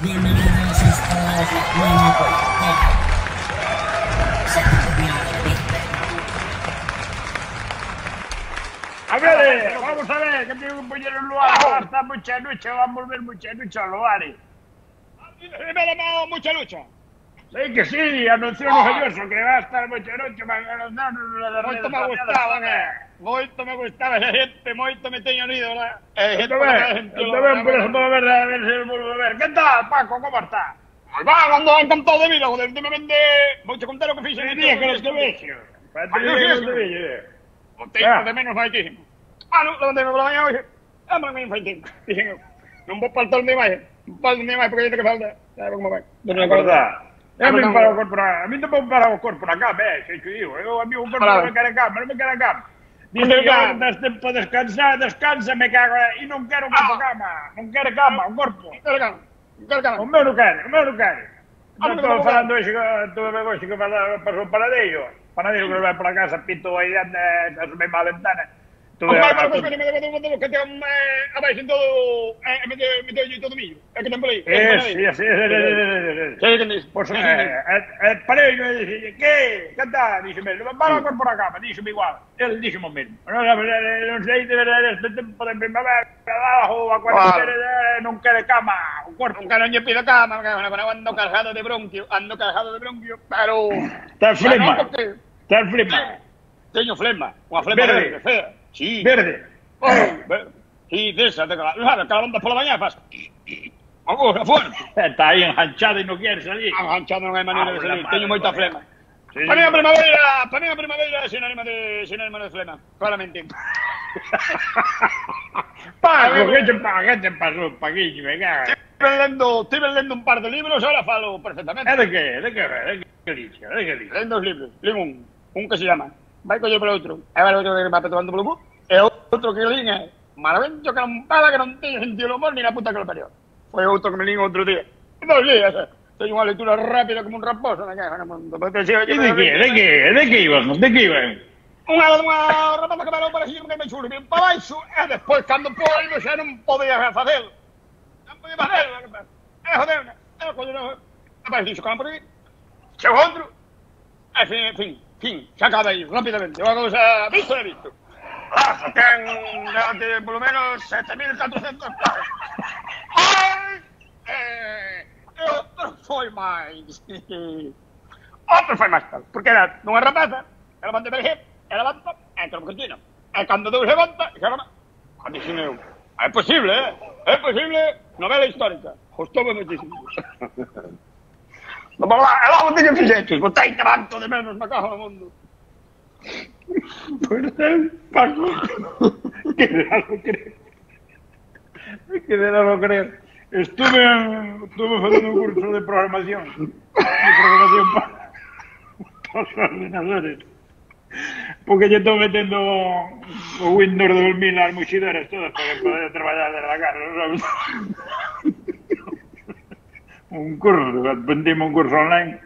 Bienvenidos ustedes a Nueva Cuarentena. A ver, vamos a ver, que tengo un compañero en lugar, está mucha lucha, va a volver mucha lucha a lugares. Mucha lucha. Sí que sí, anunció Novelloso que va a estar mucha lucha, Moito me gustaba, moito me gustaba esa gente, moito me teño unido, verdad? Tamén por eso para ver, a ver se vuelve a ver. ¿Qué tal, Paco, cómo está? Pois va, ando encantado de vida, joder, últimamente vouche contar o que fixen Sí, día que los te vexo. O tempo de menos moitísimo. Non levantei pola mañá hoxe, me fai tempo, dixen eu. Non vou faltar un día máis, porque hai que falta, sabe como vai. É verdad. A mí para o corpo, a mí tampouco para o corpo na cama, sei que digo. Eu a mí o corpo non me quere cama, non me quere cama. Dice que das tempo a descansar, descansa, me cago, e non quero corpo cama, non quere cama, o corpo. O meu non quere, o meu non quere. Non estou falando hoxe, tuve hoxe que pasou paradeiro que vai para casa, pito aí, asomei má ventana. O pai para comer me debo que ten abaixo en todo, meteu todo millo. É que ten por aí. Sí. Pois, parei e dixo, que tal? Díxeme, para a por a cama, díxeme igual. Ele díxeme o mesmo. Non sei de verdade este tempo de primavera, abajo, a cuarentena, non quere cama, o corpo. Nunca non lle pido cama, ando cargado de bronquio, pero... Ten flema. Teño flema, unha flema verde, fea. Sí. Verde. Sí, desa, sabes, cada onda pola mañá faz... Agora, fuerte. Está aí enganchado e non quere salir. Enganchado non hai maneira de salir, teño moita flema. Para mí a primavera é sinónimo de flema, claramente. Paco, que te pasou, Paquiño, me caga? Estive lendo un par de libros, ahora falo perfectamente. É de que dixe? Lendo os libros, limo un que se llama Vai coller polo outro, e vai outro que va tomando polo cu, e outro que lin é Maravillo que non paga, que non teño sentido o humor ni na puta que lo parió. Foi outro que me lin outro día. E 2 días, teño unha lectura rápida como un raposo na caja no mundo. E de que iban? Unha rapaza que parou para así, que me chulo, que para baixo, e despois, cando poido, xa non podía facelo. Non podía facelo, joder, rapaz, dixo, calan por aquí, chegou outro, e fin, xa acaba aí, rapidamente, unha cousa visto e visto. Ten, polo menos, 7.400 páginas. Ai! E outro foi máis. Tal, porque era nunha rapaza, ela manda verger, ela levanta, entra no cantina. E cando Deus levanta, xa non... Dixen eu, é posible, novela histórica. Gostoume moitísimo. Vamos lá, e logo teño fixeches, botei tanto de menos na caja do mundo. Pois Paco, que non creer. Estuve facendo un curso de programación para os ordenadores. Porque lle estou metendo o Windows 2000 as muxidoras todas para poder traballar desde a casa, sabes? Un curso, aprendime un curso online.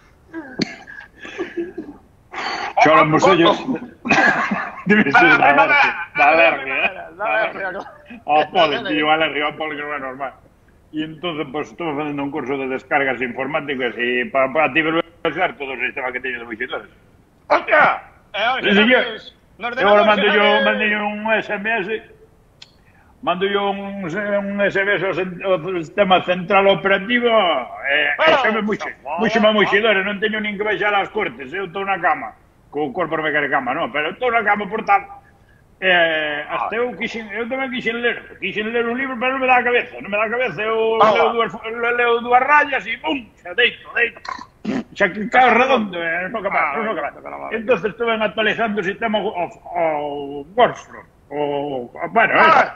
Choran os ollos. Debe ser da alergia. Alergia, que non é normal. E entonces, pues, estou facendo un curso de descargas informáticas e para ti verbalizar todo o sistema que teño de muxidores. ¡Hostia! Agora mando yo un SMS. Mando yo un SMS ao sistema central operativo e xame muxidores, non teño nin que baixar as cortes, eu estou na cama, co corpo non me quere cama, non, pero estou na cama, por tanto, hasta eu tamén quixen ler un libro, pero non me dá a cabeza, eu leo dúas rayas e pum, xa deito, xa que cae redondo, non capaz. Entón, estuve actualizando o sistema o Workflow, bueno,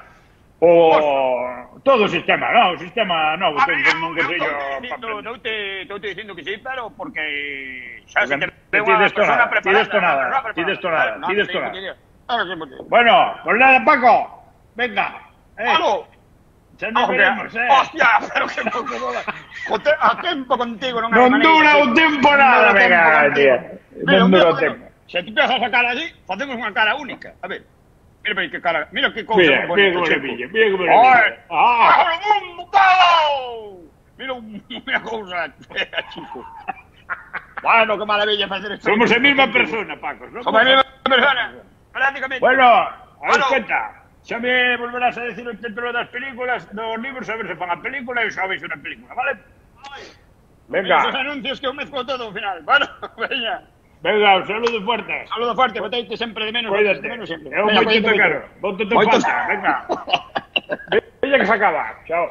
todo o sistema, non? O sistema novo, non que sei yo... Estou te dicindo que sí, pero porque... Xa se te veo unha persona preparada. Tides nada. Bueno, pues nada, Paco, venga. ¡Aló! Xa nos veremos, ¡Hostia! Pero que a tempo contigo non é non dura o tempo nada, venga, tío. Non dura o tempo. Se ti empiezas a sacar así, facemos unha cara única. A ver. Mira que cara, mira que cousa bonita. Mira como le pilla. ¡Ay! ¡Ah! ¡Mira un Unha cousa, chico. Bueno, que maravilla facer isto. Somos a mesma persona, Paco. Somos a mesma persona. Prácticamente. Bueno, a ver, Bueno. escucha. Xa me volverás a decir o título das películas, dos libros, a ver se fan a película e xa veis unha película, vale? Venga. Esos Venga, anuncios que eu mezclo todo ao final. Bueno, veña. venga, un saludo fuerte. Saludo fuerte, boteite sempre de menos. Cuídate. De menos sempre. É un Veña, moito cuídate caro. moito. Ponte tu Moito. falta, venga. Veña que se acaba. Chao.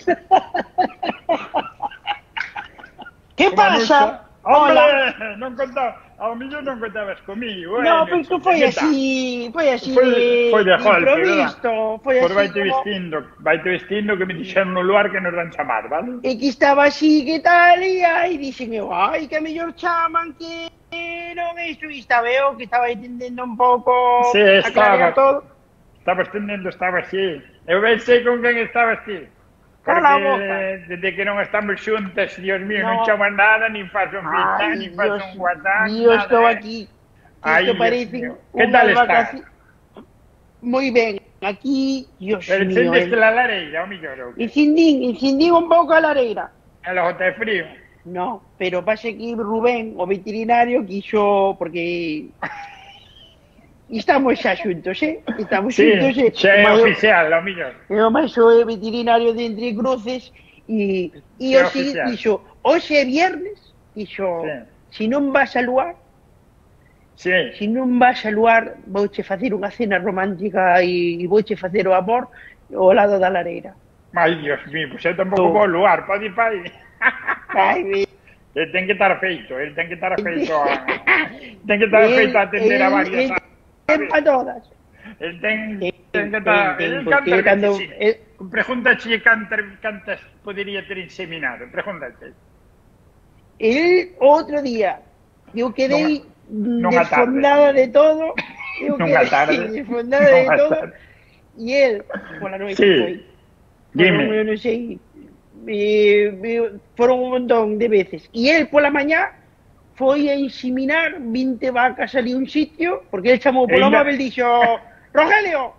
¿Qué pasa? Hombre, Hola. non contaba, ao millón non contabas comigo. No, pues que foi así Foi de de golpe, improvisto, foi Pois así como... vaite vestindo que me dixeron no lugar que nos dan chamar, vale? E que estaba así, que tal, e aí dixen eu, ai, que a mellor chaman que non isto, e estaba eu, que estaba entendendo un pouco Sí, a clarear estaba. todo. Estabas tendendo, estaba así. Eu sei con quen estaba así. Cala a Porque boca. desde que non estamos xuntas, Dios mío, No. non chaman nada, nin faço un FaceTime, Ai, nin faço Dios, un WhatsApp. Dios, nada, estou eh. aquí. Ai, Isto Dios parece mío. Que unhas tal está? vacaciones. Moi ben, aquí, Dios Pero mío, encendeste la lareira, o millor. ou que? encendín un pouco a lareira. E logo te frío. No, pero pasa que Rubén, o veterinario, quiso, porque estamos xa xuntos, Estamos Sí, xuntos, xa é oficial, o millor. E o maixo é veterinario de Entre Cruces e É hoxe oficial. dixo, hoxe é viernes, dixo, Sí. si non vas a luar, Sí. si non vas a luar, vouche facer unha cena romántica e vouche facer o amor ao lado da lareira. Ai, Dios mío, pues eu tampouco Tú. vou ao lugar, pode ir pa aí. Ai, Ele ten que estar feito, ele ten que estar feito a... ten que estar feito a atender a varias... Ten pa todas. El ten que Ten, estar... ten, El porque canta cando- sí. Pregúntache cantas podería ter inseminado, pregúntate. El outro día, eu quedei nunha desfondada tarde. de todo, eu Nunha quedei tarde. desfondada de Nunha todo, tarde. e el, pola noite Sí. foi. Dime. Eu non sei, foron un montón de veces. E el pola mañá foi a inseminar 20 vacas ali un sitio, porque el chamou polo Ainda- móvil e dixo, Rogelio,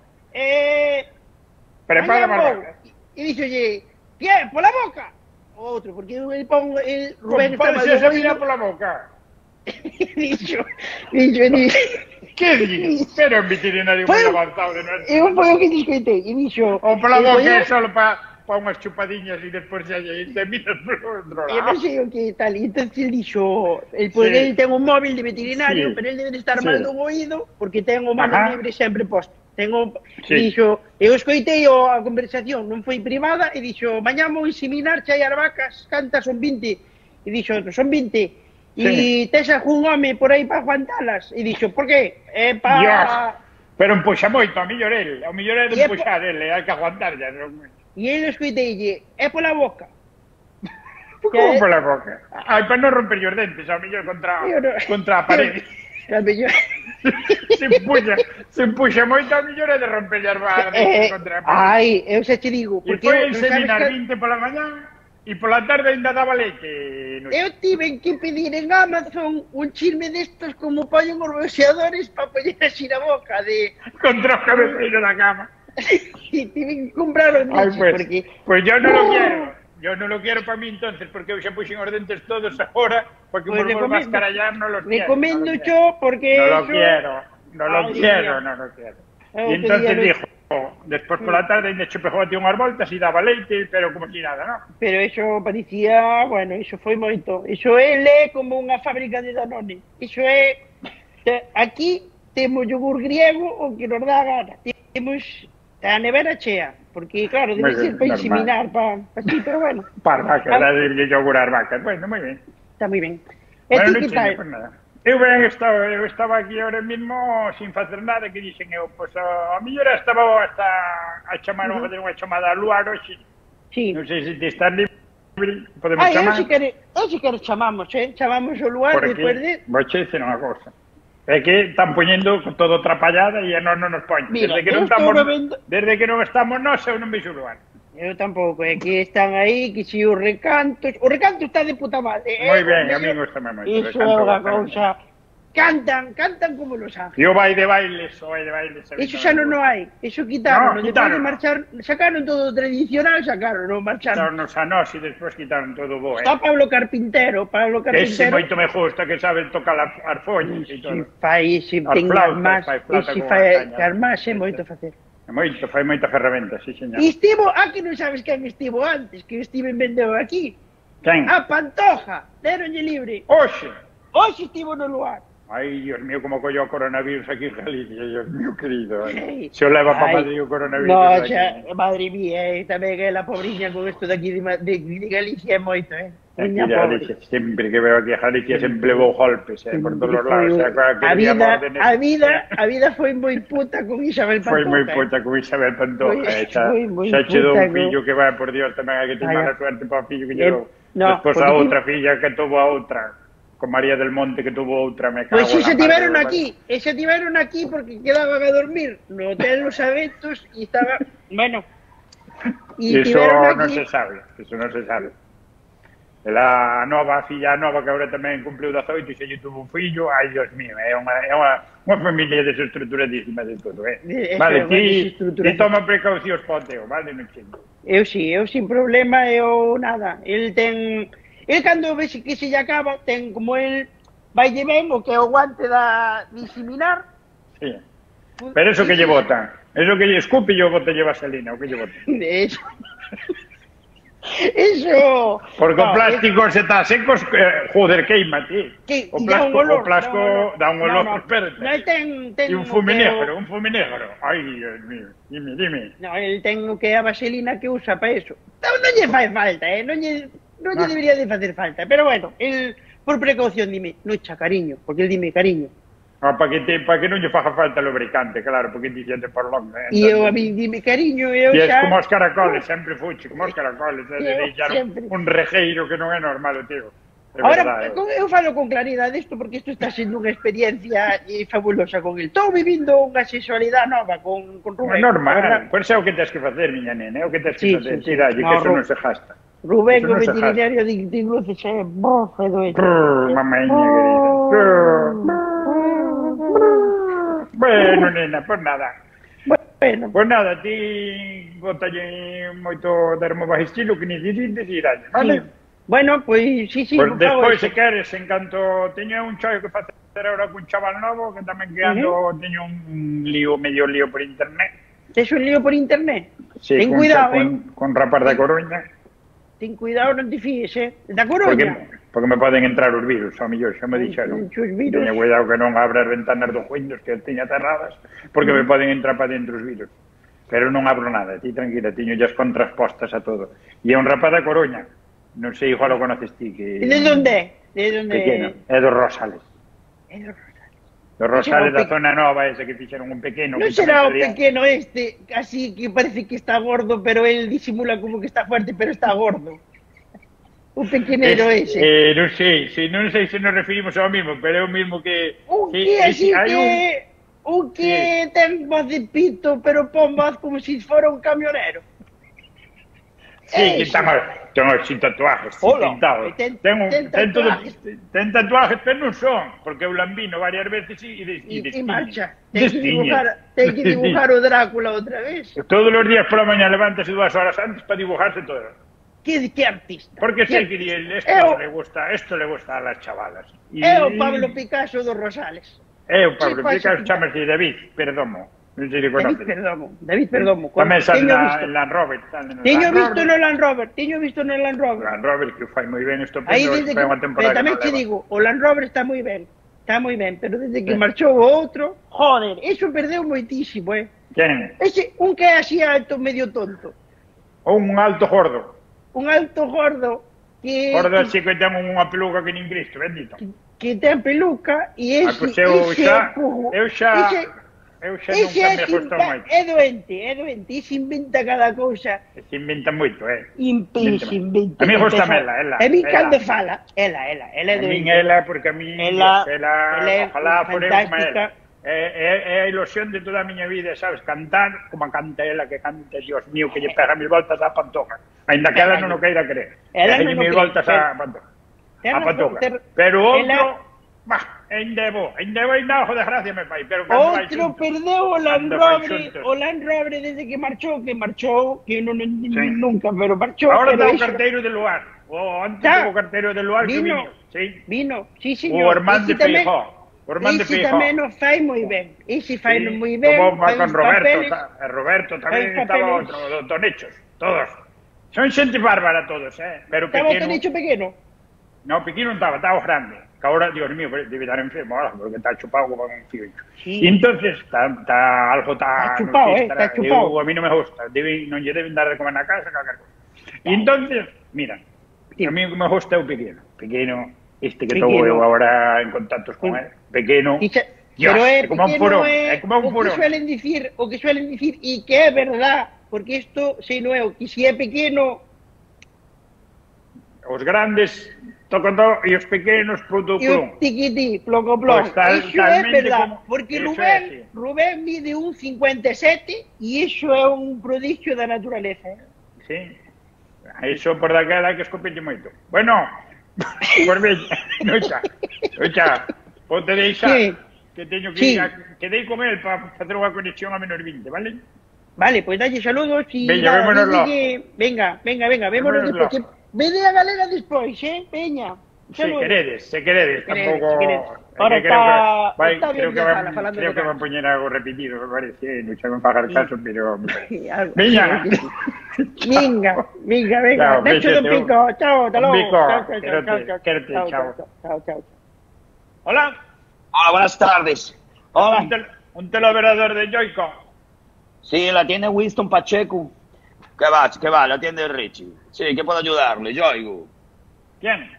Prepara mañá vou. barraca. E dixolle, que, pola boca? Outro, porque el Rubén estaba Compárese de esa mina oído. pola boca. dixo, Que dices? Pero un veterinario moi Foi- avanzado de nuestro. eu foi o que discoitei, e dixo, O pola e boca foi é eu- solo pa unhas chupadiñas e despois xa te miras por outro eu non lado. sei o que tal, e entonces el dixo, porque Sí. el ten un móvil de veterinario, Sí. pero el debe de estar Sí. mal dun oído, porque ten o mano Ajá. libre sempre posto. Sí. Dixo, eu escoitei a conversación, non foi privada, e dixo, mañá vou inseminar chai as vacas, cantas son 20? E dixo, outro, son 20. E tes algún home por aí para aguantalas? E dixo, por que? É Dios. para... Pero empuxa moito, a mellor el. A mellor é de E é empuxar el, hai que aguantar xa. Non... E ele escoiteille, é pola boca. Como pola boca? Ai, para non romper os dentes, a mellor Eu non- contra a parede. A mellor... se empuxa moito, a mellor é de romper as dentes contra a parede. Ai, eu xa te digo, E porque foi eu, en non sabes seminar que- 20 pola mañá e pola tarde ainda daba leite. No... eu tiven que pedir en Amazon un chisme destos como poñen os roxeadores para poñer así na boca de... Contra o cabeceiro da cama. E tiven que comprar un Ai, deses, pues, porque... pues yo no lo quiero. Yo no lo quiero para mí entonces, porque eu xa puxen os dentes todos ahora, porque Pues por recomendo- mascarallar no los quiero. Recomendo no lo quiero. yo, porque No lo eso... quiero, no lo Ay, quiero, Dios. no lo quiero. Eu Y entonces quería- dijo, después por la tarde ainda che pegou a ti unhas voltas e daba leite, pero como si nada, ¿no? Pero eso parecía, bueno, eso foi moito. Eso é como unha fábrica de Danone. Eso é... Aquí temos yogur griego o que nos dá a gana. Temos a nevera chea. Porque, claro, debe Moi ser ben, para normal. inseminar, para sí, pero bueno, Para vacas, Ah. de yogurar vacas. Bueno, muy bien. está moi ben. E Bueno, ti non que chega, tal? pues nada. Eu estaba aquí ahora mismo sin facer nada, que dixen eu, pois a mellor estaba hasta a chamar Ujú. unha chamada a Luar hoxe. Sí. Non sei se te estás libre, podemos Ai, chamar. eu si quero chamamos, chamamos o lugar Porque despois de... vou che dicir unha cousa. É que están poñendo todo atrapallada e non nos poñen. Mira, Desde que eu non estamos, estou vendo- desde que non estamos nós, eu non veixo lugar. Eu tampouco, é que están aí, que si os recantos... O recanto está de puta madre. Moi ben, a mí gustame moito. Iso é unha cousa... cantan como Los Ángeles. Yo vai de bailes. Eso xa non hai, eso quitaron, No, despois de quitaron. marchar, sacaron todo o tradicional, non marcharon. Quitaron a nós e despois quitaron todo o bo, Está Pablo Carpintero, Ese moito me gusta, que sabe tocar as arfoñas e si todo. fai, se As ten flautas, armas, fai flauta se con fai unha caña. armas, é moito facer. Fai moita ferramenta, sí, señor. E estivo, aquí non sabes quen estivo antes, que estiven vendeu aquí. Quen? A Pantoja, deronlle libre. Oxe! Hoxe estivo no lugar. Ai, Dios mío, como colló o coronavirus aquí en Galicia, Dios mío, querido. Ei. Se o leva para Ai. Madrid o coronavirus. No, aquí. xa, madre mía, tamén é la pobriña con isto de aquí de Galicia é moito, Aquí Miña de pobre. Galicia, sempre que veo aquí a Galicia sempre levou golpes, por todos os lados. A vida foi moi puta con Isabel Pantoja. Foi moi puta con Isabel Pantoja. Foi moi Xa che dou puta, un fillo que vai, por Dios, tamén hai que ter Ai, mala suerte para o fillo que lle dou. no, Despois porque a outra filla que tuvo a outra, con María del Monte que tuvo outra, me cago Pois en la se madre tiveron de- aquí, se tiveron aquí porque quedaban a dormir no hotel Los Aventos e estaba, bueno, e Iso tiveron non aquí. se sabe, iso non se sabe. A nova, a filla nova que agora tamén cumpliu 18 e se lle tuvo un fillo, ai, Dios mío, é unha familia desestruturadísima de todo, Eso Vale, é unha ti desestruturación. toma precaucións para o teu, vale, non chingo. Eu sin problema, nada. El cando ve que se lle acaba, ten como el vai ben o que é o guante da diseminar. Sí. Pero eso que lle botan, eso que lle escupe e o bote lle vaselina, o que lle botan. Eso. Eso. Porque o No, plástico se está secos, joder, queima, ti. que O dá un olor, plástico dá un olor, no, espérate. No, ten E un o fuminegro, que un fuminegro. Ai, Dios mío, dime. No, el ten o que é a vaselina que usa para eso. Non lle fai falta, non lle debería de facer falta. Pero bueno, el por precaución dime, nocha, cariño, porque el dime cariño. Para que non lle faga falta lubricante, claro, porque ti xente por longo. E eu a mí dime cariño, e eu E es xa... como os caracoles, sempre fuche, como os caracoles, de deixar sempre. un rejeiro que non é normal, tío. É Ahora, verdade. eu falo con claridade isto porque isto está sendo unha experiencia fabulosa con el. Estou vivindo unha sexualidade nova con É Rubén. normal, pois é o que tens que facer, miña nena, é o que tens que Sí, facer, sí, sí. dalle, No, que eso non se gasta. Rubén, Eso o non se veterinario de luces, é bofe doente. Mamaña querida. Bueno, nena, pues nada. Bueno, Pues nada, ti botalle moito dermobagestilo que necesites e dalle, vale? sí. Bueno, pois sí, Pues por favor. despois, se queres, en canto teño un chollo que facer ahora cun chaval novo, que tamén que ando, teño un medio lío por internet. Tes un lío por internet? Sí, Ten cuidado, con rapaz da Coruña. Ten cuidado, non te fíes, Da Porque, Coruña. porque me poden entrar os virus, ao mellor, xa me dixeron. Os virus. Teña cuidado que non abra as ventanas do Windows, que teña cerradas, porque me poden entrar para dentro os virus. Pero non abro nada, ti tranquila, teño as contraspostas a todo. E é un rapaz da Coruña, non sei, igual o conoces ti, que... E de onde? De onde? Pequeno, é dos Rosales. É do Rosales. Dos Rosales da pe- zona nova, ese que fixeron un pequeno. Non que será o tamén sería- pequeno así que parece que está gordo, pero él disimula como que está fuerte, pero está gordo. O pequenero ese. Non sei se nos referimos ao mismo, pero é o mismo que... Un que así hai que... Un que ten voz de pito, pero pon voz como se fora un camionero. Sí, que Eso. ten sin tatuajes, Hola, pintados. ten Ten tatuajes. ten tatuajes, pero non son, porque eu lambino varias veces e E marcha. Destiñe. Ten que dibujar o Drácula outra vez. Todos os días pola mañá levántase 2 horas antes para dibujarse todo. Que artista. Porque Que sei que artista. di, Eu- esto le gusta a las chavalas. É o Pablo Picasso dos Rosales. É o Pablo Sí, pode Picasso, ser. chámase David Perdomo. Non sei se conoces. David Perdomo. Tamén sale Teño en visto. Land Rover. Teño visto no Land Rover. Land Rover, que fai moi ben isto, Aí pero desde fai que, unha temporada pero tamén que te non leva. digo, o Land Rover está moi ben, pero desde que Sí. marchou o outro, joder, eso perdeu moitísimo, Quen? Ese, un que é así alto, medio tonto, Ou un alto gordo. un alto gordo que Gordo así que ten unha peluca que nin Cristo, bendito. que ten peluca e Ah, ese, pois eu xa ese nunca é, me gustou moito. é doente, e se inventa cada cousa, Se inventa moito, se inventa. A mí gustame ela. A mí ela. cando fala, ela é A doente. min ela, porque a mí, Ela é ojalá foremos como fantástica. ela. É a ilusión de toda a miña vida, sabes, cantar como a canta ela, que canta, Dios mío, que lle pega mil voltas á Pantoja. Ainda que ela non o queira creer. Ela Pega non o mil cre- voltas á Pantoja. Ten A razón, Pantoja. Pero o outro, ela- bah, ainda ainda, joder, gracia, me fai, pero cando vai Outro xunto. perdeu o Land Cando vai Rover, xuntos. o Land Rover desde que marchou, que non entendí nunca, pero marchou. Ahora pero está o iso- carteiro de lugar. O antes Tá. tuvo o carteiro de lugar que Vino. viño. Sí. Vino, sí, O señor. hermano de Ese tamén- Feijó. O hermano de ese Feijó. tamén o fai moi ben. Ese fai moi ben. Como va fai con os Roberto. papeles. Roberto tamén fai estaba papeles. outro, Tonechos. Todos. Son xente bárbara todos, Pero Estaba o pequeno. Tonicho pequeno. No, pequeno non estaba o grande. Que ahora, Dios mío, debe estar enfermo ahora, porque está chupado como un fío. Sí. Y entonces, está algo Está chupado, está chupado. A mí non me gusta. Non lle deben dar de comer na casa, calquer cosa. Y entonces, mira, a mí me gusta o pequeno. Pequeno, este que estou Pequeno. eu agora en contactos con él. Pequeno. Pero é como un pequeno, furón, é é como un o que furón. suelen dicir e que é verdad, porque isto, se non é o que si é pequeno Os grandes tocan todo e os pequenos puto e o plum. tiquití, ploco plom. Pues tal- Iso é talmente verdad, como- porque eso é Rubén, así. Rubén mide un 57 e iso é un prodigio da naturaleza. Sí. Eso por daquela que escopete moito. Bueno, por ver, noixa, ponte deixar, Sí. que teño que Sí. ir quedei con el para facer unha conexión a menos 20, vale? Vale, pues dalle saludos e Veña, vémonoslo. venga, vémonos Vémonoslo. despois. Vede a galega despois, veña. Se queredes, tampouco... Ahora que creo está que vai, bien creo que de vai, sala, falando creo de que va a canto. poñer algo repetido, me parece, non xa me faga el caso, pero... Algo, Veña. Venga, Chao, beso de béxate, pico, chao, hasta un luego. pico, Chao, quédate, chao. Hola, Hola, buenas tardes. Hola. un teleoperador de Joyco. Sí, la tiene Winston Pacheco. ¿Qué va? La tiene Richie. Sí, ¿qué puedo ayudarle? Yo oigo. ¿Quién?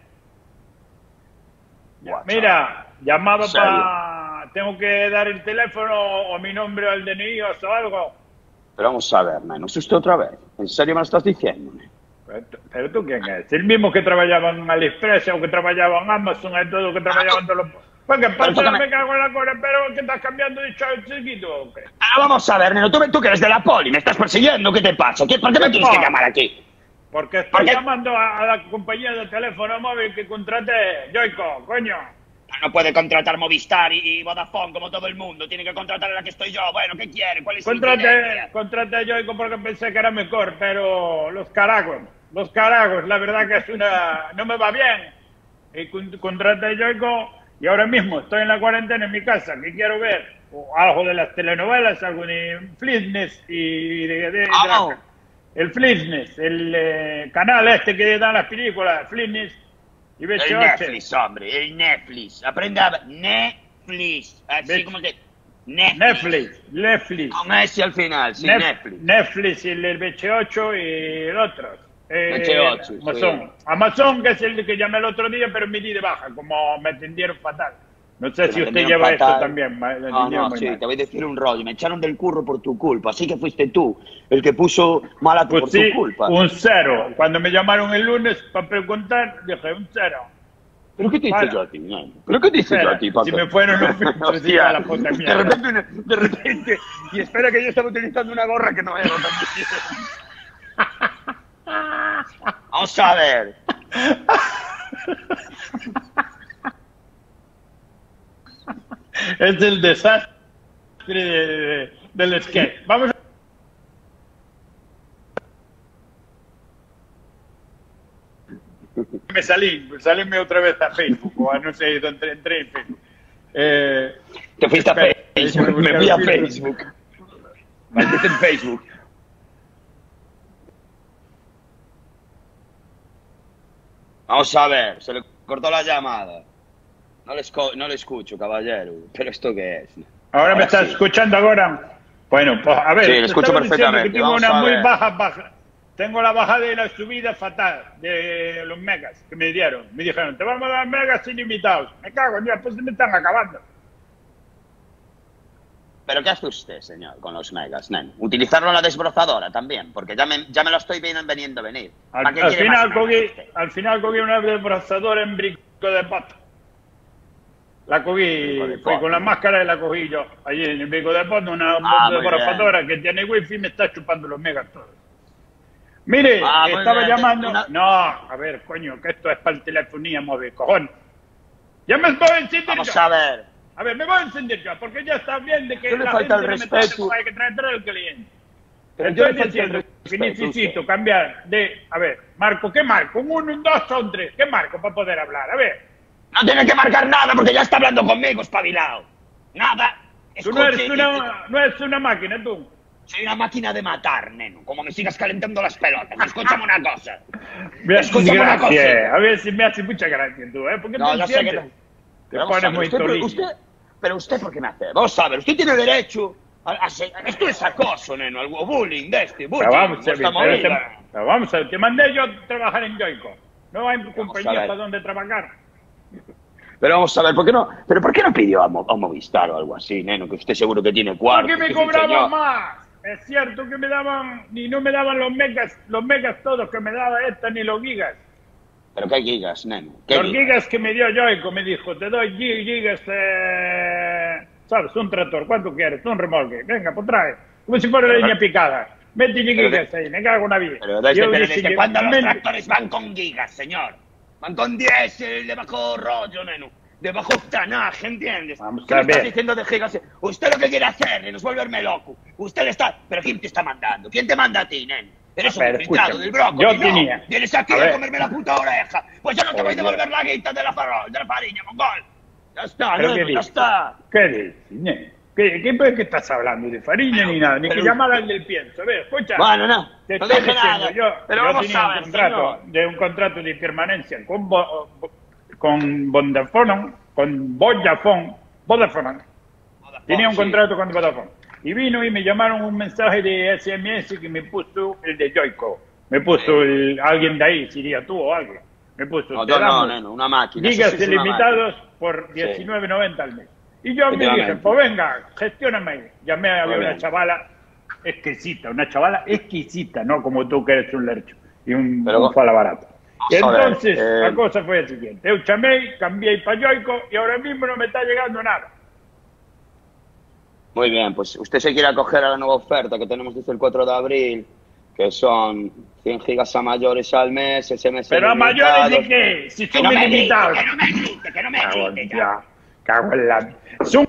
Buah, Mira, llamaba ¿Serio? para... Tengo que dar el teléfono o mi nombre o el DNI o algo. Pero vamos a ver, ¿no es usted otra vez? ¿En serio me lo estás diciendo? Pero tú quién es? El mismo que trabajaba en AliExpress o que trabajaba en Amazon y todo, que trabajaba en todos los... Pues que pasa, escúchame. me cago en la cola, pero que estás cambiando de chavo chiquito o qué. Vamos a ver, neno, tú que eres de la poli, ¿me estás persiguiendo? ¿Qué te pasa? ¿Por qué me tienes que llamar aquí? Porque estoy ¿Por qué? llamando a la compañía de teléfono móvil que contraté, Joico, coño. No puede contratar Movistar y Vodafone como todo el mundo. Tiene que contratar a la que estoy yo. Bueno, ¿qué quiere? ¿Cuál es su idea? Contraté a Joico porque pensé que era mejor, pero los caragos, la verdad que es una... no me va bien. Y contraté a Joico y ahora mismo estoy en la cuarentena en mi casa, que quiero ver o algo de las telenovelas, algo de Fitness y ¿Cómo? el Fitness, el canal este que dan las películas, Fitness y El BCH. Netflix, hombre, el Netflix. Aprenda a... Netflix. Así Ve- como que... Netflix. Con ese al final, sí, Netflix. Netflix y el BC8 y el otro. BC8, Amazon. sí. Amazon, que es el que llamé el otro día, pero me di de baja, como me atendieron fatal. No sé Pero si me usted atendieron lleva esto fatal. también. Me No, atendieron no, muy sí, mal. te voy a decir un rollo. Me echaron del curro por tu culpa. Así que fuiste tú el que puso mala Pues por sí, tu culpa. un 0. Cuando me llamaron el lunes para preguntar, dije un 0. ¿Pero qué te hice Vale. yo a ti, nene? ¿Pero qué te hice yo a ti, Si Paco? me fueron los filtros, Hostia, diga la puta mierda. de repente, y espera que yo estaba utilizando una gorra que no era también. Vamos a ver. Es el desastre del skate. Vamos a... Me salíme otra vez a Facebook, o a no sé dónde entré en Facebook. Te fuiste a espera, Facebook, déjame me fui a buscar el Facebook. Maldito en Facebook. Vamos a ver, se le cortó la llamada. No le escucho, caballero. ¿Pero esto qué es? Ahora me estás sí. escuchando ahora. Bueno, pues a ver, Sí, le te escucho estaba diciendo perfectamente. que tengo Vamos una a muy ver. baja. Tengo la bajada y la subida fatal de los megas que me dieron. Me dijeron, te vamos a dar megas ilimitados. Me cago en Dios, pues se me están acabando. ¿Pero qué hace usted, señor, con los megas, nen? Utilizarlo en la desbrozadora también, porque ya me lo estoy viendo venir. ¿Para qué Al quiere final, más megas usted? al final cogí una desbrozadora en brico de pato. La cogí, Brico de fui pato. con la máscara y la cogí yo. Allí en el brico de pato, una muy desbrozadora que tiene wifi y me está chupando los megas todos. Mire, Muy estaba bien. llamando... No, a ver, coño, que esto es para el telefonía móvil, cojones. Ya me estoy a encender Vamos yo. a ver. A ver, me voy a encender yo, porque ya está bien de que No le la falta gente el no me trate respeto. como hay que tratar al cliente. Pero yo Estoy le falta el diciendo que respeto, necesito usted. cambiar de... A ver, marco, ¿qué marco? ¿Un 1, un 2 o un 3? ¿Qué marco para poder hablar? A ver. No tiene que marcar nada porque ya está hablando conmigo, espabilado. Nada. Tú no eres Escuche, una máquina, tú. soy una máquina de matar, neno. Como me sigas calentando las pelotas. Escúchame una cosa. Mira, Escúchame una cosa. gracias. A ver si me hace mucha gracia tú, ¿eh? Porque No, te ya sé que enciendes. no. Te Vamos a pones ver, muy tolillo. pero usted, ¿por qué me hace? Vamos a ver, usted tiene derecho esto es acoso, neno, algo bullying de este, bullying. Pero vamos a ver, esta pero movida. pero vamos a ver, te mandé yo a trabajar en Yoico. No hay a compañía ver. para donde trabajar. Pero vamos a ver, ¿por qué no pidió a Movistar o algo así, neno? Que usted seguro que tiene cuarto. Porque me que es un cobraban señor. más. Es cierto que me daban, ni no me daban los megas todos que me daba esta, ni los gigas. Pero qué gigas, neno. ¿Qué Los gigas que me dio Yoico, me dijo, te doy gigas, ¿sabes? Un tractor, ¿cuánto quieres? Un remolque, venga, pues trae. Como si fuera Pero- leña picada. Mete Pero gigas ahí, me cago en la vida. Pero Yo desde dije, cuándo los men- tractores van con gigas, señor? Van con diésel, de bajo rollo, neno. De bajo octanaje, ¿entiendes? Vamos ¿Qué a me estás ver. diciendo de gigas? Usted lo que quiere hacer, neno, es volverme loco. Usted está... ¿Pero quién te está mandando? ¿Quién te manda a ti, neno? Eres A ver, un infiltrado escúchame, del brócoli, yo ¿no? tenía- Vienes aquí a a, ver. comerme la puta oreja. Pues yo no te voy a Joder. devolver la guita de la farina, mongol. Ya está, ¿Pero neno, qué ya dices? está. ¿Qué dices, nene? ¿Qué estás hablando? ¿De farina ni nada? Ni que pero- llamar al del pienso. A ver, escucha. Bueno, no, Te no estoy dije diciendo, nada. yo Pero vamos tenía a un ver, contrato, señor. un contrato de permanencia con Vodafone, Tenía un Sí. contrato con Vodafone. Y vino y me llamaron un mensaje de SMS que me puso el de Yoico. Me puso alguien de ahí, sería tú o alguien. Me puso, No, te yo no, damos neno, una máquina. eso gigas sí es una ilimitados por 19,90 al mes. Y yo me dije, Efectivamente. pues venga, gestióname ahí. Llamé a Muy una bien. chavala exquisita, no como tú que eres un lercho y un Pero- fala barato. Y Vamos a ver, entonces la cosa fue la siguiente. Yo llamé, cambié para Yoico y ahora mismo no me está llegando nada. Muy bien, pues usted se quiere acoger a la nueva oferta que tenemos desde el 4 de abril, que son 100 gigas a mayores al mes, SMS Pero a mayores de ilimitados. qué, si Que son no me grite, ilimitados. que no me grite, que no me Cago grite en ya. ya, cago en la... Son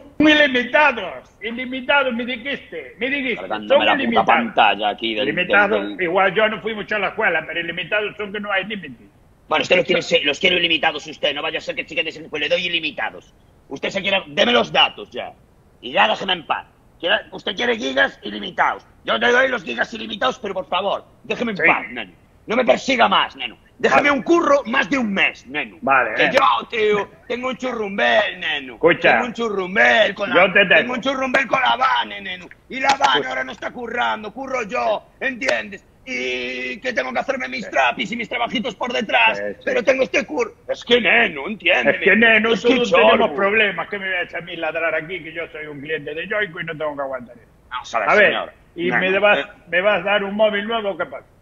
ilimitados, me dijiste, son Cargándome la puta ilimitados. pantalla aquí del... Ilimitados, del- igual yo no fui mucho a la escuela, pero ilimitados son que no hay límite. Bueno, usted los quiere ilimitados usted, no vaya a ser que chique pues le doy ilimitados. Usted se quiere... Deme los datos ya. Y ya déjeme en paz. Usted quiere gigas ilimitados. Yo le doy los gigas ilimitados, pero por favor, déjeme en Sí. paz, neno. No me persiga más, neno. Déjame Vale. un curro más de un mes, neno. Vale, Que yo, tío, tengo un churrumbel, neno. Escucha, Tengo un churrumbel con yo te tengo. tengo un churrumbel con la Vane, neno. Y la Vane ahora no está currando, curro yo, ¿entiendes? Y que tengo que hacerme mis trapis y mis trabajitos por detrás, Sí, sí. pero tengo este curro. Es que, neno, entiéndeme. Es que, neno, Es que todos chorbo. tenemos problemas. Que me vas a mí ladrar aquí, que yo soy un cliente de Yoico y no tengo que aguantar eso. Vamos a ver, A ver, señor. ¿y Neno, me vas a dar un móvil nuevo? ¿Qué pasa?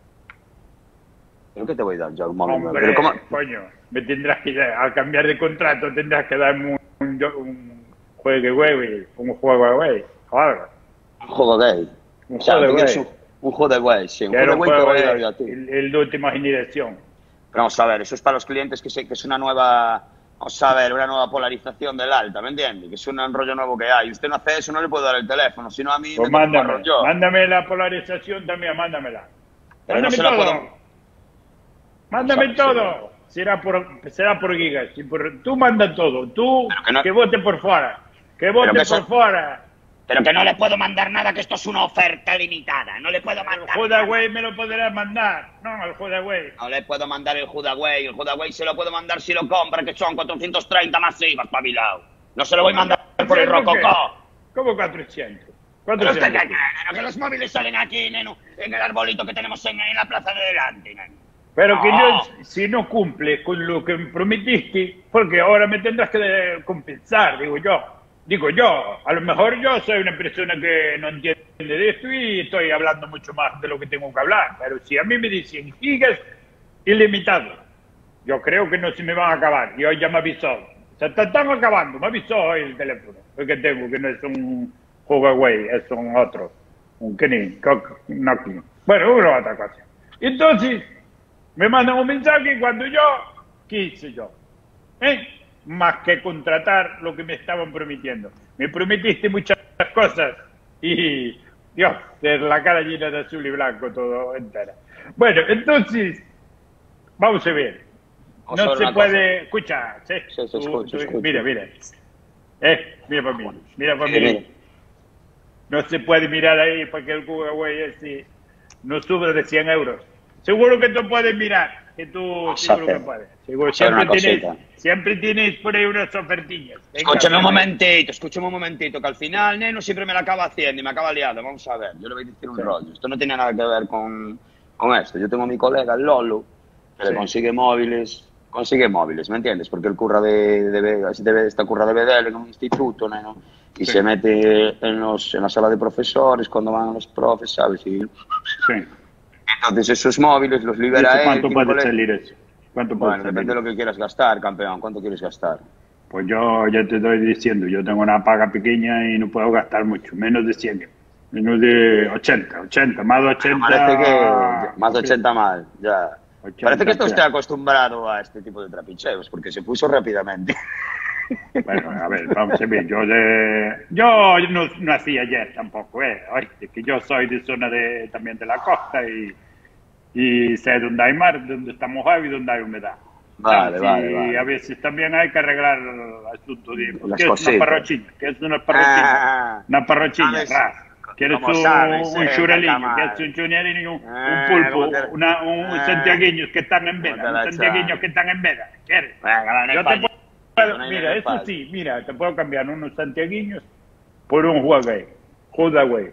¿Pero qué te voy a dar yo un móvil? Hombre, ¿Pero cómo? coño, me tendrás que, al cambiar de contrato, tendrás que darme un juego güey, o algo. Un juego gay. Un O sea, juego tú gay. quieres un juego de güey, sí. Un Que juego era de un güey te juego voy a dar de, yo a ti. el de última generación. Pero vamos a ver, eso es para los clientes que es una nueva... Vamos a ver, una nueva polarización del alta, ¿me entiendes? Que es un rollo nuevo que hay. Usted no hace eso, no le puedo dar el teléfono, sino a mí Pues me toca un rollo. mándame la polarización también, mándamela. Pero no Mándame se la todo. puedo... Mándame Sí, todo. Será por gigas. Tú manda todo. Tú Pero que no- que vote por fuera. Que vote que por eso- fuera. Pero que no le puedo mandar nada, que esto es una oferta limitada. No le puedo El mandar Joda nada. güey me lo podrás mandar. No, el Joda güey. No le puedo mandar el Judaway. El Judaway se lo puedo mandar si lo compra, que son 430 más IVA, espabilado. No se lo voy a mandar por el Rococó. ¿Cómo 400? Pero usted 400. qué, neno, que los móviles salen aquí, neno, en el arbolito que tenemos en la plaza de delante, neno. Pero que No. yo, si no cumple con lo que me prometiste, porque ahora me tendrás que compensar, digo yo, a lo mejor yo soy una persona que no entiende de esto y estoy hablando mucho más de lo que tengo que hablar, pero si a mí me dicen gigas ilimitados, yo creo que no se me van a acabar, y hoy ya me avisó, se están acabando, me avisó hoy el teléfono, el que tengo, que no es un Huawei, es un otro, un Nokia, bueno, una otra cosa. Entonces, me mandan un mensaje cuando yo, ¿qué hice yo? más que contratar lo que me estaban prometiendo. Me prometiste muchas cosas y, Dios, es la cara llena de azul y blanco todo entera. Bueno, entonces, vamos a ver. Vamos a No ver se una puede... cosa. Escucha, ¿sí? Sí, escucho. Mira. Mira para mí. Mira para Mira. mí. No se puede mirar ahí para que el Huawei ese no sube de 100 euros. Seguro que tú puedes mirar. Que tú seguro que puedes. Seguro, siempre tienes por ahí unas ofertillas. Venga, Escúchame un momentito, que al final, neno, siempre me la acaba haciendo y me acaba liando. Vamos a ver, yo le voy a decir un rollo. Esto no tiene nada que ver con esto. Yo tengo a mi colega, el Lolo, que le consigue móviles, ¿me entiendes? Porque él curra esta curra de BDL en un instituto, neno, y se mete en la sala de profesores cuando van los profes, ¿sabes? Y, entonces esos móviles los libera él. ¿Cuánto puede salir eso? Bueno, depende de lo que quieras gastar, campeón. ¿Cuánto quieres gastar? Pues yo ya te estoy diciendo, yo tengo una paga pequeña y no puedo gastar mucho, menos de 100, menos de 80, más de 80. Parece que más de 80 mal, ya. 80, parece que está usted acostumbrado a este tipo de trapicheos, porque se puso rápidamente. Bueno, a ver, vamos a ver, yo no hacía ayer tampoco, oíste, que yo soy de zona también de la costa y sé dónde hay mar, dónde está mojado y dónde hay humedad. Vale. Y a veces también hay que arreglar el asunto de... Las ¿Qué es cositas. una parrochina? ¿Qué es una parrochina? Una parrochina, ras. ¿Quieres un churelillo? ¿Quieres un churelillo? Un pulpo, un santiagueño que están en veda, un santiagueño que están en veda. ¿Quieres? Yo te puedo... Mira, eso sí, mira, te puedo cambiar unos santiaguiños por un Huawei.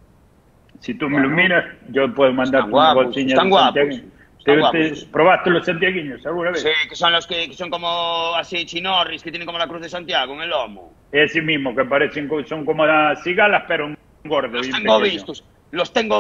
Si tú me lo miras, yo puedo mandarte una bolsilla de santiaguiños. ¿Probaste los santiaguiños alguna vez? Sí, que son los que son como así chinorris, que tienen como la cruz de Santiago en el lomo. Ese mismo, que parecen, son como las cigalas, pero gordos. Los tengo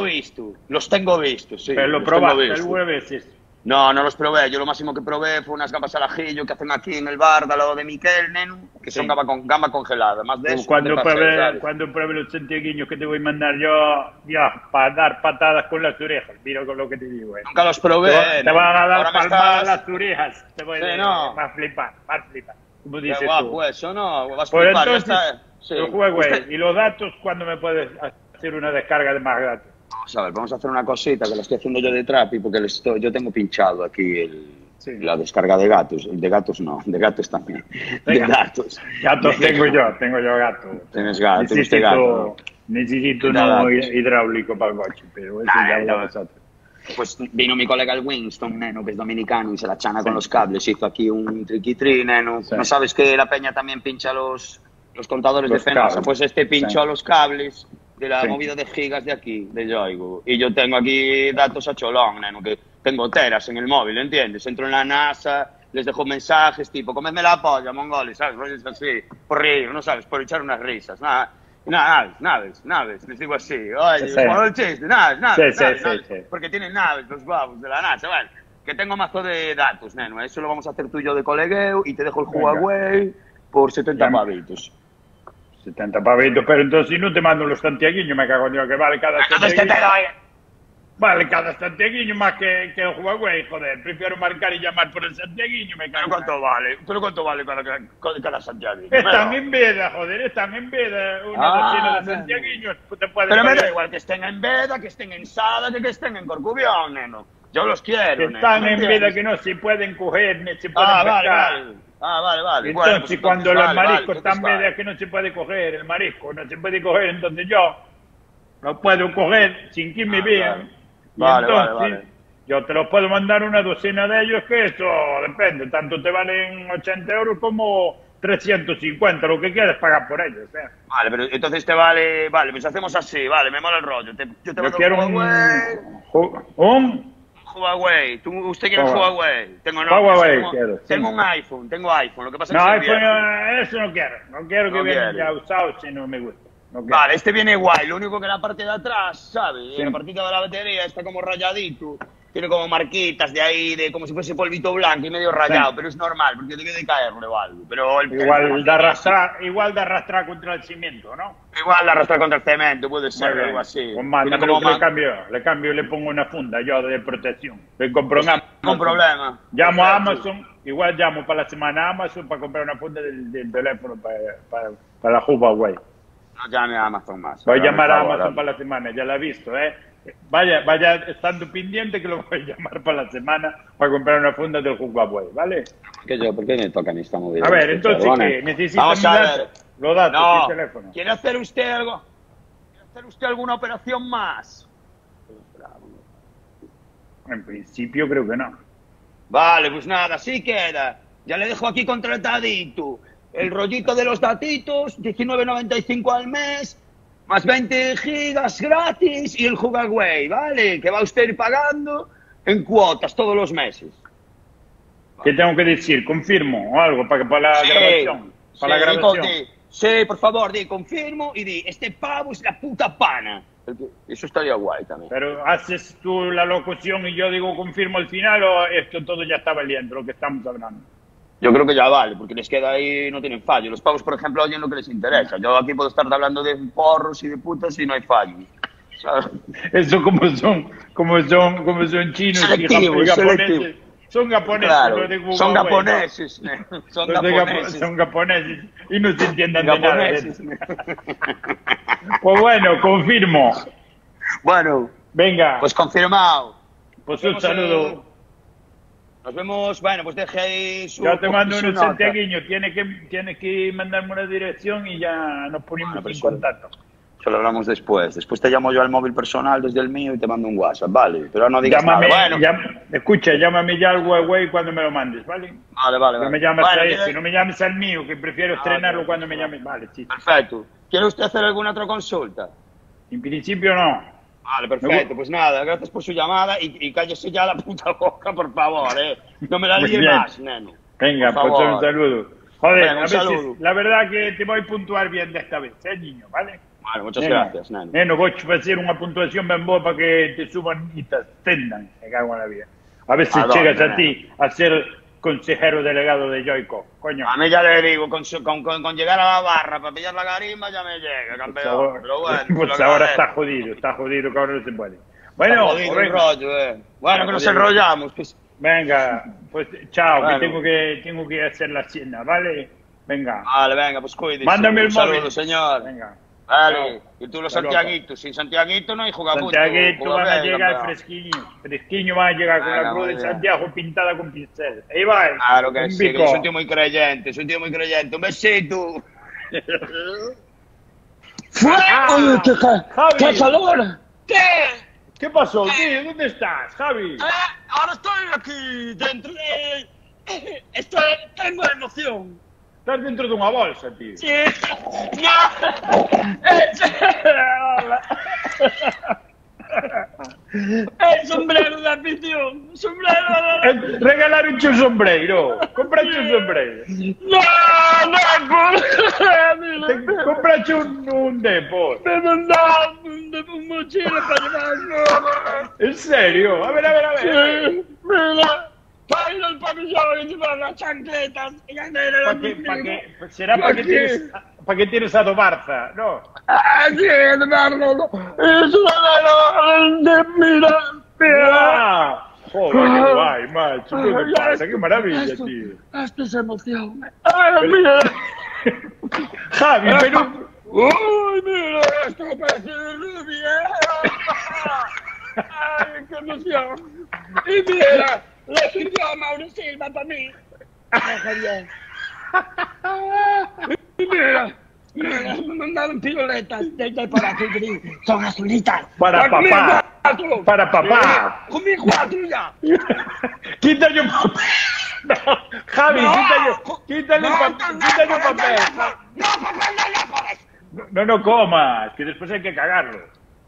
vistos, sí. ¿Pero lo probaste alguna vez? No los probé. Yo lo máximo que probé fue unas gambas al ajillo que hacen aquí en el bar de al lado de Miquel, neno, que son gamba congelada. Más de eso, cuando pruebe los santiaguiños que te voy a mandar yo, para dar patadas con las orejas. Mira con lo que te digo. Nunca los probé. Te van a dar palmadas las orejas. Te voy a vas a flipar. Como dices qué guapo tú. Eso, ¿no? Vas a Por flipar. entonces, Sí. el juego y los datos, ¿cuándo me puedes hacer una descarga de más datos? Vamos a ver, vamos a hacer una cosita que la estoy haciendo yo de Trapi porque yo tengo pinchado aquí la descarga de gatos. De gatos no, de gatos también. De gatos. Gatos tengo yo gato. Tienes gato, tienes gato. Necesito uno hidráulico para el coche, pero eso ya lo vosotros. Pues vino mi colega el Winston, neno, que es dominicano y se la chana con los cables. Hizo aquí un triqui-tri, neno. ¿No sabes que la peña también pincha los contadores de Fenosa? Pues pinchó los cables de la movida de gigas de aquí, de Yoigo. Y yo tengo aquí datos a cholón, neno, que tengo teras en el móvil, ¿entiendes? Entro en la NASA, les dejo mensajes tipo, comedme la polla, mongoles, ¿sabes? Rollos así, por reír, ¿no sabes? Por echar unas risas, naves, les digo así, oye, por el chiste, naves, porque tienen naves los babos de la NASA, ¿vale? Que tengo mazo de datos, neno, eso lo vamos a hacer tú y yo de colegueo y te dejo el Huawei por 70 pavitos. 70 pavitos, pero entonces si no te mando los santiaguiños, me cago en Dios, que vale cada santiaguiño. Vale cada santiaguiño más que el Huawei, joder. Prefiero marcar y llamar por el santiaguiño, me cago. ¿Pero cuánto vale cada santiaguiño? Están en veda, joder, están en veda. Una docena de santiaguiños te pueden pero me da igual que estén en veda, que estén en Sada, que estén en Corcubión, neno. Yo los quiero, neno. Están en veda que no se pueden coger, ni se pueden pescar. Vale. Entonces, bueno, pues, cuando los mariscos están veda que no se puede coger, el marisco no se puede coger, entonces yo lo puedo coger sin que me vean. Vale. Yo te los puedo mandar una docena de ellos, que eso depende, tanto te valen 80 euros como 350, lo que quieras pagar por ellos. Vale, pero entonces te vale, pues hacemos así, vale, me mola el rollo. Yo quiero un Huawei. ¿Usted quiere un Huawei? Tengo un iPhone, lo que pasa es que iPhone, eso no quiero que vienen ya usados si no me gusta. Vale, este viene guay, lo único que la parte de atrás, ¿sabes? La partita de la batería está como rayadito tiene como marquitas de ahí, de como si fuese polvito blanco y medio rayado, pero es normal, porque debe de caerle o algo. Pero igual de arrastrar contra el cimiento, ¿no? Igual de arrastrar contra el cemento, puede ser algo así. Pues mándamelo, le cambio y le pongo una funda yo de protección. Le compro pues con problema. Llamo a Amazon, igual llamo para la semana a Amazon para comprar una funda del teléfono para la Huawei. No llame a Amazon más. Voy a llamar a Amazon para la semana, ya la he visto, ¿eh? Vaya estando pendiente que lo voy a llamar para la semana para comprar una funda del Huawei, ¿vale? ¿Por qué me toca a mí esta movida? A ver, entonces, ¿qué? ¿Necesita los datos del teléfono? ¿Quiere hacer usted algo? ¿Quiere hacer usted alguna operación más? En principio creo que no. Vale, pues nada, así queda. Ya le dejo aquí contratadito. El rollito de los datitos, 19,95 al mes, más 20 gigas gratis y el Huawei, ¿vale? Que va usted ir pagando en cuotas todos los meses. ¿Qué tengo que decir? ¿Confirmo o algo para la grabación? Para la grabación. Sí, por favor, confirmo y este pavo es la puta pana. Eso estaría guay también. Pero haces tú la locución y yo digo confirmo al final o esto todo ya está valiendo lo que estamos hablando. Yo creo que ya vale, porque les queda ahí, no tienen fallo. Los pavos, por ejemplo, oyen lo que les interesa. Yo aquí puedo estar hablando de porros y de putas y no hay fallo. ¿Sabes? Eso como son chinos selectivo, y japoneses. Son japoneses, claro, los de Huawei, son japoneses. ¿no? Son japoneses y no se entiendan de nada. Pues bueno, confirmo. Bueno, venga. Pues confirmado. Pues un saludo. Nos vemos, bueno, pues deje ahí su... Yo te mando unos santiaguiños, tiene que mandarme una dirección y ya nos ponemos en contacto. Eso lo hablamos después. Después te llamo yo al móvil personal desde el mío y te mando un WhatsApp, ¿vale? Pero no digas nada, bueno. Escucha, llámame ya al Huawei cuando me lo mandes, ¿vale? Vale. No me llames a ese, no me llames al mío, que prefiero estrenarlo cuando me llames. Vale, sí. Perfecto. ¿Quiere usted hacer alguna otra consulta? En principio no. Vale, perfecto. Pues nada, gracias por su llamada y cállese ya la puta boca, por favor, No me la líe más, neno. Venga, pues un saludo. Joder, venga, a ver si, la verdad que te voy a puntuar bien de esta vez, niño, ¿vale? Vale, muchas gracias, neno. Neno, voy a hacer una puntuación ben boa para que te suban y te ascendan, me cago en la vida. A ver si llegas a ti a ser consejero delegado de Joico, coño. A mí ya le digo, con llegar a la barra para pillar la garimba ya me llega, campeón. Pero bueno, pues ahora está jodido, que ahora no se puede. Bueno, el rollo, Bueno, que nos enrollamos. Pues. Venga, pues chao, bueno. que tengo que hacer la cena, ¿vale? Venga. Vale, venga, pues cuídese. Mándame el móvil. Saludo, señor. Venga. Vale, y tú los santiaguitos. Sin Santiaguito no hay jugabucho. Santiaguito van a llegar fresquiño van a llegar con la cruz de Santiago pintada con pincel. Ahí va. Claro que sí, que yo soy un tío muy creyente, Un besito. ¡Qué calor! ¿Qué pasó, tío? ¿Dónde estás, Javi? Ahora estoy aquí, dentro de... Tengo emoción. Estás dentro de una bolsa, tío. Sí. No. El sombrero de afición. Regalaron un sombrero. Compraste un sombrero. No. Compraste un depo. Me mandaron un mochila para llevarlo. ¿En serio? A ver. Sí, mira. Para ir al pabellón y llevar las chancletas. ¿Será para que tienes a Barça? No. Sí, Eduardo. Eso mira. Joder, qué guay, macho. ¿Qué pasa? Qué maravilla, tío. Esto es emoción. Mira. Javi, pero... Uy, mira, esto parece rubia. Ay, qué emoción. Y mira. Le escribió a Mauro Silva para mí. Javier. Mira, me mandaron piruletas desde por aquí, son azulitas. Para papá. Para papá. Con mi 4 ya. Quítale un papel. No, Javi, quítale un papel. No, papel no. No comas, que después hay que cagarlo.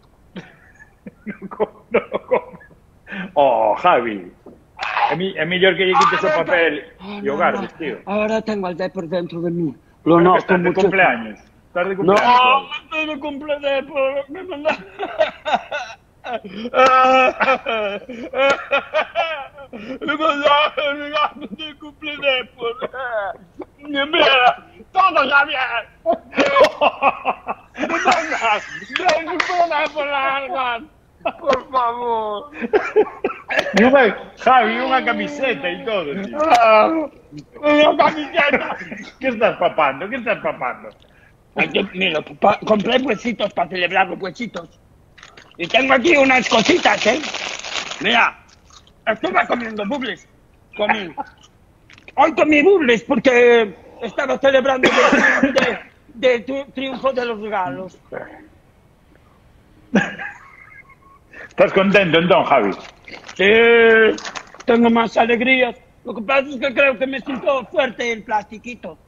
No comas. Oh, Javi. Es mejor que lle quites o papel y hogares, tío. Ahora tengo el Depor dentro de mí. Lo noto estás de mucho. cumpleaños. Estás de cumpleaños. No, estoy de cumpleaños. Me mandaron. de cumpleaños. Mira, todo Javier. Por favor. Javi, una camiseta y todo, tío. Una camiseta. ¿Qué estás papando? ¿Qué estás papando? Mira, compré huesitos para celebrar los huesitos. Y tengo aquí unas cositas, ¿eh? Mira, estuve comiendo bubles. Hoy comí bubles porque estaba celebrando el triunfo de los galos. ¿Estás contento entonces, Javi? Sí, tengo más alegrías. Lo que pasa es que creo que me siento fuerte el plastiquito.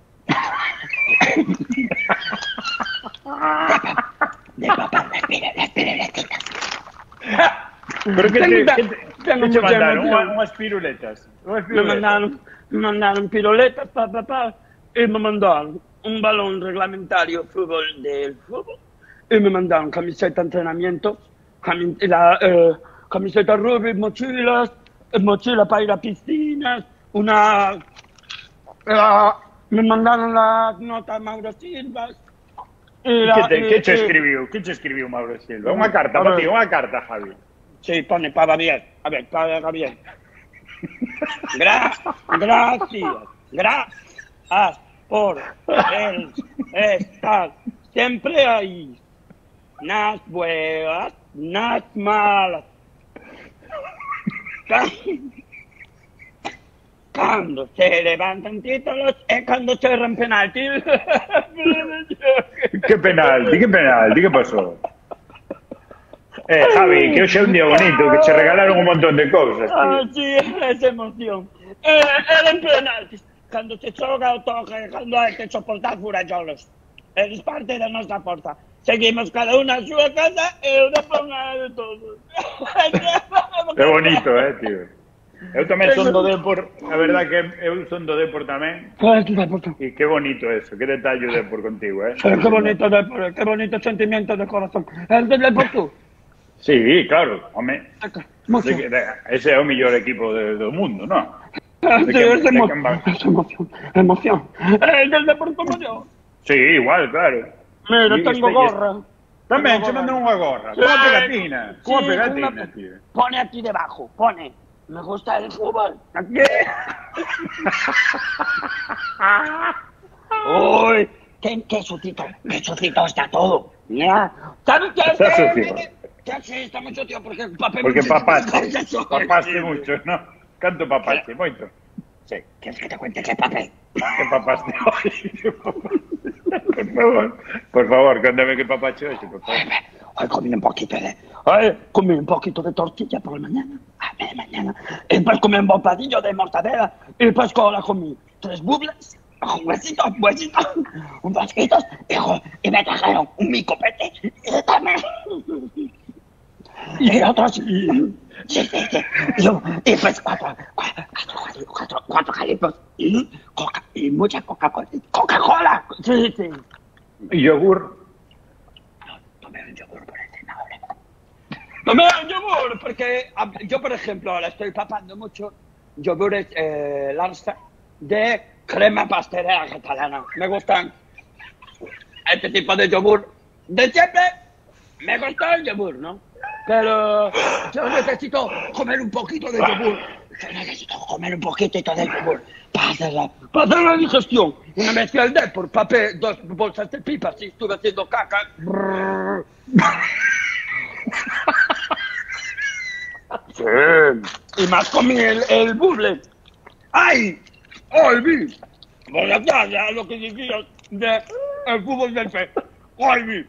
De papá, las piruletitas. ¿Pero qué te mandaron? Unas piruletas. Me mandaron piruletas para papá y me mandaron un balón reglamentario del fútbol y me mandaron camiseta de entrenamiento, camiseta rugby, mochilas, mochila para ir a piscinas, me mandaron la nota Mauro Silva. ¿Qué te escribió Mauro Silva? Una carta, para ti, una carta, Javi. Sí, pone para bien. A ver, para bien. Gracias por estar siempre ahí. Nas buenas, nas malas. Cuando se levantan títulos es cuando se erran penaltis. ¿Qué penalti? ¿Qué pasó? Javi, que hoy es un día bonito, que se regalaron un montón de cosas. Sí, es emoción. Eran penaltis. Cuando se choca o toca, cuando hay que soportar furallolos. Es parte de nuestra porta. Seguimos cada una a su casa y una ponga de todos. Qué bonito, tío. Eu tamén son do Depor, a verdad que eu son do Depor tamén. E qué bonito eso, qué detalle o Depor contigo, Qué bonito Depor, qué bonito sentimiento de corazón. ¿Es del Depor tú? Sí, claro, home. Ese é o mellor equipo do mundo, non? Sí, es emoción. ¿Es del Depor como yo? Sí, igual, claro. Mira, tengo gorra. Tamén, se mandan unha gorra, cunha pegatina, tío. Pone aquí debajo, pone. Me gusta el fútbol. ¿Qué? Uy, qué sucito está todo. Mira, ¿sabes qué? Está sucio. Sí, está muy sucio porque papel. Porque papaste mucho, ¿no? ¿Canto papaste? Moito. Sí, ¿quieres que te cuente qué papel? ¿Qué papaste hoy? Por favor, cuéntame qué papaste hoy, por favor. Hoy comí un poquito de tortilla por la mañana. Y después comí un bocadillo de mortadela. Y después comí 3 bubles, un huesito, un vasquitos. Y me trajeron un micopete. Y también. Y otros. Sí. Y pues 4 calipos. Y mucha Coca-Cola. ¡Coca-Cola! Sí. ¿Y yogur? Tomé un yogur por el cenador. Tomé un yogur porque yo, por ejemplo, ahora estoy papando mucho yogures Larsa de crema pastelera catalana. Me gustan este tipo de yogur. De siempre me gusta el yogur, ¿no? Pero yo necesito comer un poquito de yogur. Para hacer la digestión. Una mezcla de por papel, 2 bolsas de pipas y estuve haciendo caca. Sí. Y más comí el buble. ¡Ay! ¡Olví! Voy a ya lo que decías de el fútbol del P. ¡Olví!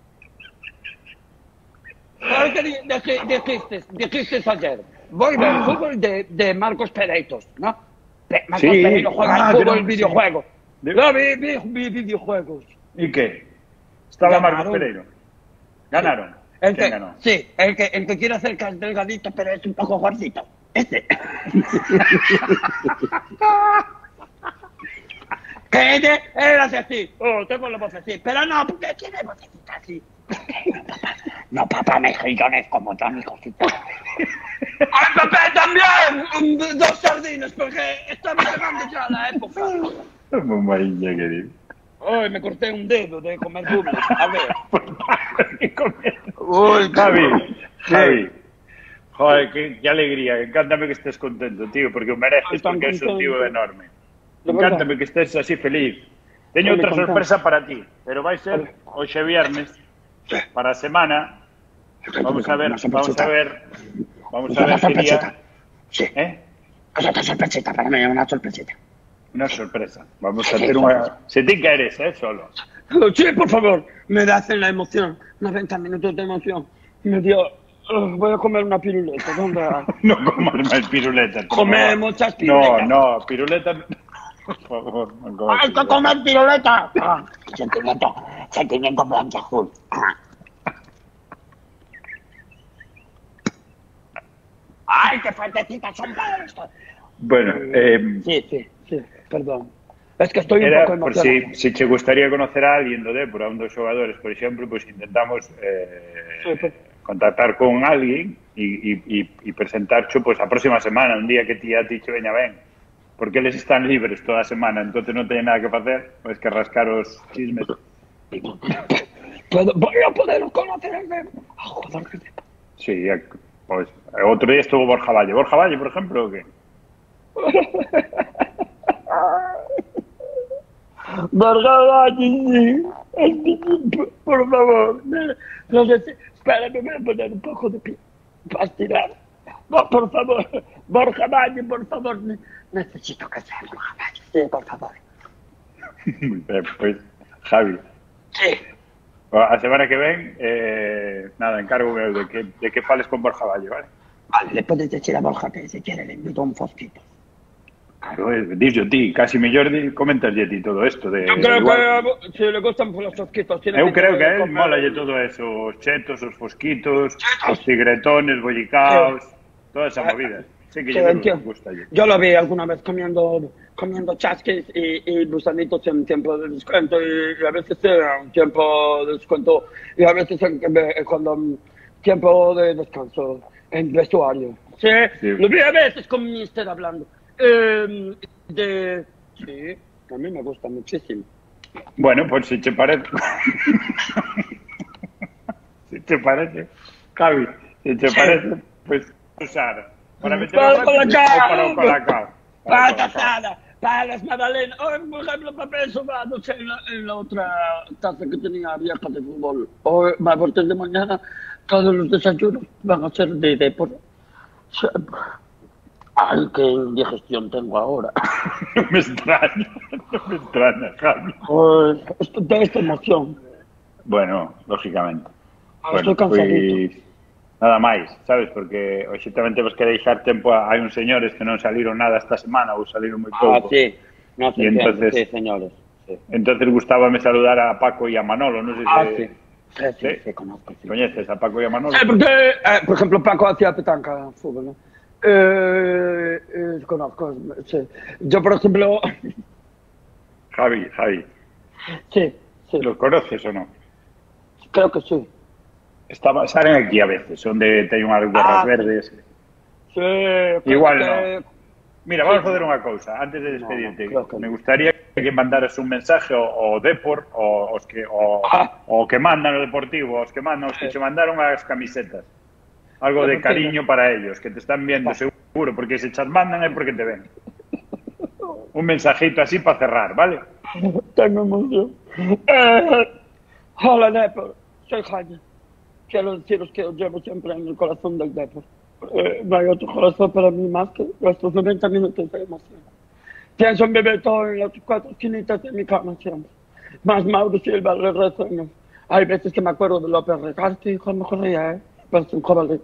¿Sabes qué dijiste ayer? Voy a ver el fútbol de Marcos Pereiros, ¿no? Marcos Pereiro juega al fútbol videojuego. No, vi videojuegos. ¿Y qué? Estaba Marcos Pereiro. ¿Ganaron? ¿Quién ganó? Sí, el que quiere hacer delgadito, pero es un poco gordito. Este. ¿Qué Él hace así. Oh, tengo la voz así. Pero no, porque tiene vocecita así. No, papá, mejillones como Tony Cosita. ¡Ay, papá, también! 2 sardinas, porque estamos llegando ya a la época. Muy marilla, querido. Ay, me corté un dedo de comer bubbles. A ver. Uy, Javi. Joder, qué alegría. Encántame que estés contento, tío, porque o mereces, porque es un tío enorme. Encántame que estés así feliz. Teño outra sorpresa para ti, pero vai ser hoxe viernes, para a semana. Vamos a ver que día... Sí. ¿Eh? Es otra sorpresita, para mí, una sorpresita. Una sorpresa. Vamos a hacer una... Si ti queres, solo. Sí, por favor, me hacen la emoción. 90 minutos de emoción. Me dio... voy a comer una piruleta. ¿Dónde? No comas más piruletas. Comer muchas piruletas. No, piruletas... Por favor, no comas ¡Hay que comer piruleta! Sentimiento blanco azul. ¡Ay, qué fuertecitas son para esto! Bueno, Sí, perdón. Es que estoy un era poco por emocionado. si te gustaría conocer a alguien do Dépor, a un dos xogadores, por exemplo, pois intentamos contactar con alguén e presentarcho pois a próxima semana, un día que a ti che veña ben. Porque eles están libres toda a semana, entonces non teñen nada que facer, pois que rascar os chismes. Voy a poder conocer el Dépor. Joder, qué Dépor. Sí, pois outro día estuvo Borja Valle. Borja Valle, por exemplo, o que? Borja, por favor. No sé si... Espera, me voy a poner un poco de pie. Para estirar. No, por favor. Borja Valle, por favor. Necesito que sea Borja Valle. Sí, por favor. Pois, Javi. Sí. A semana que ven, nada, encargo eu de que fales con Borja Valle, vale? Vale, le puedes decir a Borja que si quiere le invito un fosquito. Claro, dixo ti, casi mellor comentaslle ti todo isto de... Yo creo que si le gustan los fosquitos... Eu creo que a él molalle todo eso, os chetos, os fosquitos, os tigretones, bollicaos, toda esa movida. Sí que yo me gusta. Yo lo vi alguna vez comiendo chasquis y gusanitos en tiempo de descuento y a veces era un tiempo de descuento y a veces cuando tiempo de descanso en vestuario. Sí, lo vi a veces con Mister hablando. Sí, a mí me gusta muchísimo. Bueno, pues si te parece... si te parece, Javi, si te parece, pues usar para meter o para o colacao. Para tasada, para las magdalenas. Por ejemplo, papel sobado en la otra taza que tenía abierta de fútbol. Hoy, a partir de mañana, todos los desayunos van a ser de Dépor. Ay, qué indigestión tengo ahora. No me extraña, Javi. De esta emoción. Bueno, lógicamente. Estoy cansadito. Pues, nada máis, sabes? Porque hoxe tamén temos que deixar tempo hai uns señores que non saliron nada esta semana ou saliron moi pouco. Sí. No sé, entonces, sí, señores. Sí. Entonces gustábame saludar a Paco e a Manolo, non sei se... Sí, conozco. Sí. Coñeces a Paco e a Manolo? Sí, porque, por ejemplo, Paco hacía petanca fútbol, ¿no? Conozco, sí. Yo, por ejemplo... Javi. Sí. ¿Los conoces o no? Creo que sí. Salen aquí a veces, onde teñen unhas gorras verdes. Sí. Igual no. Mira, vamos a facer unha cousa, antes de despedirte. Me gustaría que mandaras un mensaje ao Dépor, os que mandan o Deportivo, os que che mandaron as camisetas. Algo de cariño para ellos, que te están viendo seguro, porque se chas mandan é porque te ven. Un mensajito así para cerrar, ¿vale? Tengo emoción. Hola, Dépor. Soy Jaime. Quiero deciros que os llevo siempre en el corazón del Dépor. No hay otro corazón para mí más que nuestros 90 minutos de emoción. Pienso en beber todo en las 4 esquinitas de mi cama siempre. Más Mauro Silva le rezo. Hay veces que me acuerdo de López Recarte, Juan Correa, pienso en Jovalí.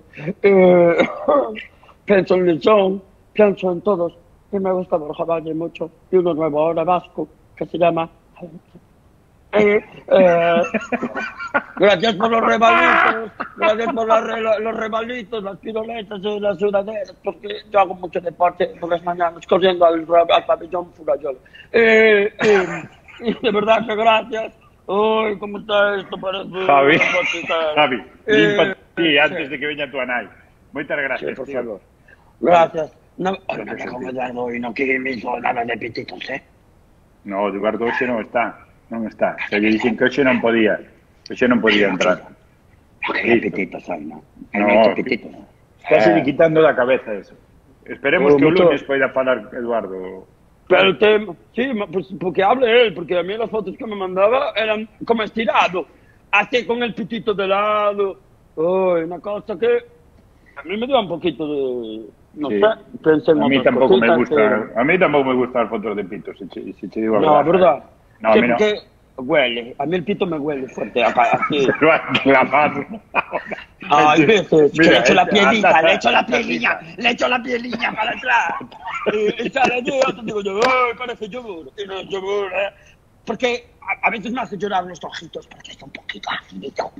Pienso en Lizón, pienso en todos. Y me gusta Borja Valle mucho. Y uno nuevo ahora vasco, que se llama... Gracias por los rebalitos, gracias por los rebalitos, las piroletas y las sudaderas, porque yo hago mucho deporte por las mañanas, corriendo al pabellón Furayol. De verdad que gracias. Uy, ¿cómo está esto? Javi, límpate antes de que venga tu anai. Muchas gracias, Sí, por tío. favor. Gracias. No, me cago en Eduardo y no quiere me hizo nada de pititos, ¿eh? No, Eduardo hoxe non está. Non está. Se lle dixen que hoxe non podía. Hoxe non podía entrar. No quería pititos hoy, ¿no? No, pititos. Estás quitando da cabeza eso. Esperemos que o mucho- lunes poida falar Eduardo. Pero el tema, sí, pues porque hable él, porque a mí las fotos que me mandaba eran como estirado, así con el pitito de lado. Uy, una cosa que a mí me dio un poquito de, no Sí. sé, pensé en A mí otras tampouco me cositas, gusta, pero- a mí tampouco me gustan as fotos de pito, se te digo a No, ¿verdad? No, a Sí, mí no. porque huele, a mí el pito me huele fuerte, así. Pero hay que lavarlo. Hay veces que Mira, le echo la este, pielita, anda, le echo la anda, pielilla, le echo la pielilla para atrás. Y sale allí, otro digo yo, ¡ay, parece yogur! Y no es yogur, ¿eh? Porque a veces me hace llorar los ojitos porque está un poquito acidito.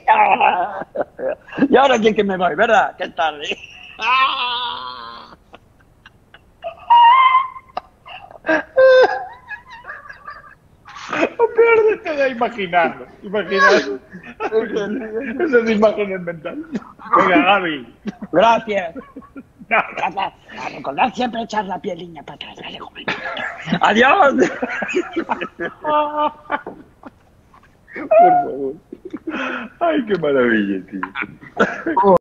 Y ahora sí que me voy, ¿verdad? ¿Qué tarde? Piérdete de imaginarlo. Imaginarlo. Esas imágenes mentales. Venga, Gaby. Gracias. No, A recordar siempre echar la pieliña para atrás, ¿vale? Adiós. por favor. Ay, qué maravilla, tío.